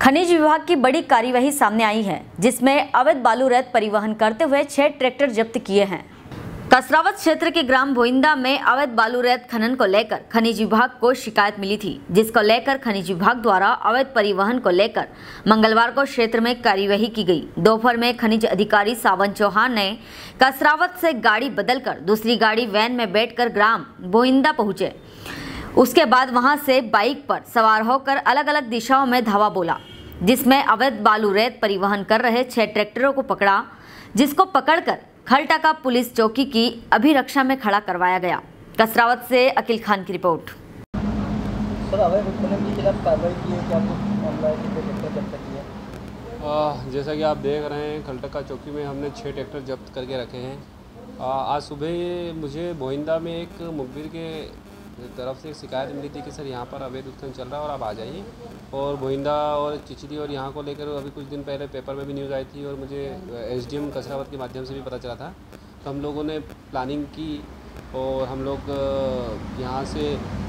खनिज विभाग की बड़ी कार्यवाही सामने आई है, जिसमें अवैध बालू रेत परिवहन करते हुए 6 ट्रैक्टर जब्त किए हैं। कसरावत क्षेत्र के ग्राम भोइंदा में अवैध बालू रेत खनन को लेकर खनिज विभाग को शिकायत मिली थी, जिसको लेकर खनिज विभाग द्वारा अवैध परिवहन को लेकर मंगलवार को क्षेत्र में कार्यवाही की गई। दोपहर में खनिज अधिकारी सावन चौहान ने कसरावत से गाड़ी बदलकर दूसरी गाड़ी वैन में बैठकर ग्राम भोइंदा पहुंचे। उसके बाद वहां से बाइक पर सवार होकर अलग अलग दिशाओं में धावा बोला, जिसमें अवैध बालू रेत परिवहन कर रहे 6 ट्रैक्टरों को पकड़ा, जिसको पकड़कर खलटा का पुलिस चौकी की अभिरक्षा में खड़ा करवाया गया। कसरावत से अकील खान की रिपोर्ट। सर, अवैध उत्खनन के खिलाफ कार्रवाई की है, क्या कुछ मामला है, कितने ट्रैक्टर जब्त किए हैं? जैसा कि आप देख रहे हैं, खलटा का चौकी में हमने 6 ट्रैक्टर जब्त करके रखे हैं। आज सुबह मुझे भोइंदा में एक मुखबिर के तरफ से एक शिकायत मिली थी कि सर यहाँ पर अवैध उत्खनन चल रहा है और आप आ जाइए। और भोइंदा और चिचरी और यहाँ को लेकर अभी कुछ दिन पहले पेपर में भी न्यूज़ आई थी और मुझे एसडीएम कसरावत के माध्यम से भी पता चला था। तो हम लोगों ने प्लानिंग की और हम लोग यहाँ से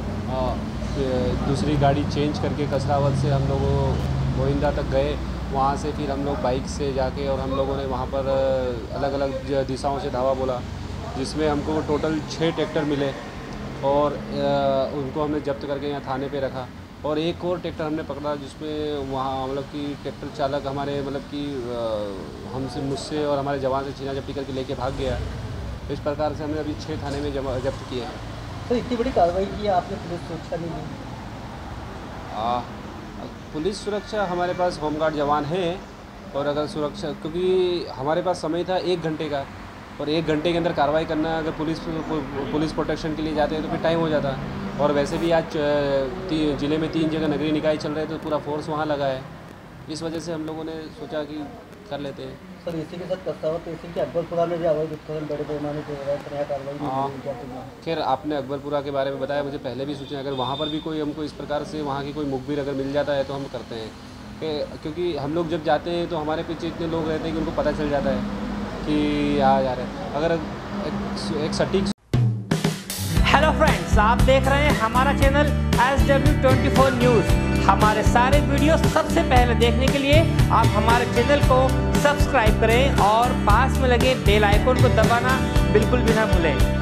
दूसरी गाड़ी चेंज करके कसरावत से हम लोग भोइंदा तक गए। वहाँ से फिर हम लोग बाइक से जाके और हम लोगों ने वहाँ पर अलग अलग दिशाओं से धावा बोला, जिसमें हमको टोटल 6 ट्रैक्टर मिले और उनको हमने जब्त करके यहाँ थाने पे रखा। और एक और ट्रैक्टर हमने पकड़ा, जिसमें वहाँ मतलब कि ट्रैक्टर चालक हमारे मतलब कि मुझसे और हमारे जवान से छीना झपटी करके लेके भाग गया। इस प्रकार से हमने अभी 6 थाने में जब्त किए हैं। तो इतनी बड़ी कार्रवाई की है आपने, पुलिस सुरक्षा नहीं ली? पुलिस सुरक्षा हमारे पास होमगार्ड जवान हैं और अगर सुरक्षा, क्योंकि हमारे पास समय था 1 घंटे का और 1 घंटे के अंदर कार्रवाई करना, अगर पुलिस प्रोटेक्शन के लिए जाते हैं तो फिर टाइम हो जाता है। और वैसे भी आज ज़िले में 3 जगह नगरीय निकाय चल रहे हैं तो पूरा फोर्स वहाँ लगा है। इस वजह से हम लोगों ने सोचा कि कर लेते हैं। सर, इसी के साथ कसरावत इसी के अकबरपुरा में भी अवैध उत्खनन बड़े पैमाने पर हो रहा है, कार्रवाई। खैर, आपने अकबरपुरा के बारे में बताया, मुझे पहले भी सोचा अगर वहाँ पर भी कोई हमको इस प्रकार से वहाँ की कोई मुखबिर अगर मिल जाता है तो हम करते हैं, क्योंकि हम लोग जब जाते हैं तो हमारे पीछे इतने लोग रहते हैं कि उनको पता चल जाता है कि यहाँ जा रहे हैं। अगर एक सटीक। हेलो फ्रेंड्स, आप देख रहे हैं हमारा चैनल SW24 न्यूज़। हमारे सारे वीडियो सबसे पहले देखने के लिए आप हमारे चैनल को सब्सक्राइब करें और पास में लगे बेल आइकन को दबाना बिल्कुल भी ना भूलें।